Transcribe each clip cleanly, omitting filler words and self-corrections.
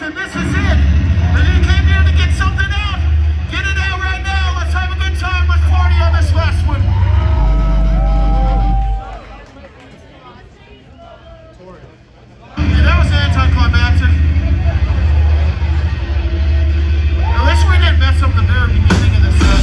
and this is it. And you came here to get something out. Get it out right now. Let's have a good time with 40 on this last one. Yeah, that was anticlimactic. At least we didn't mess up the very beginning of the set.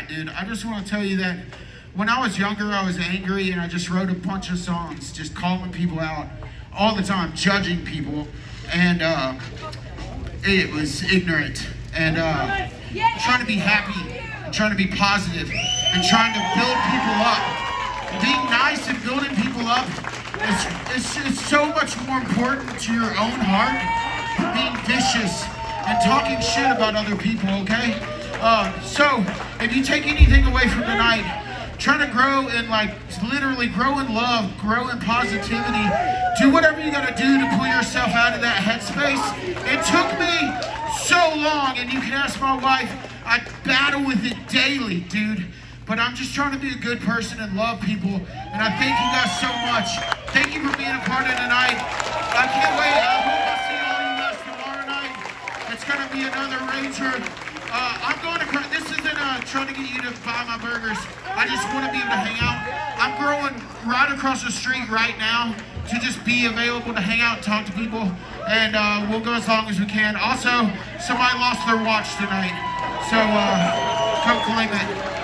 that, dude. I just want to tell you that when I was younger, I was angry, and I just wrote a bunch of songs just calling people out all the time, judging people, and it was ignorant, and trying to be happy, and trying to be positive, and trying to build people up. Being nice and building people up is so much more important to your own heart than being vicious and talking shit about other people, okay? So, if you take anything away from tonight, trying to grow in, like, literally grow in love, grow in positivity, do whatever you gotta do to pull yourself out of that headspace. It took me so long, and you can ask my wife, I battle with it daily, dude. But I'm just trying to be a good person and love people, and I thank you guys so much. Thank you for being a part of tonight. I can't wait. I hope I see all you guys tomorrow night. It's gonna be another rager. I'm going to, this isn't trying to get you to buy my burgers. I just want to be able to hang out. I'm growing right across the street right now to just be available to hang out and talk to people. And we'll go as long as we can. Also, somebody lost their watch tonight. So come claim it.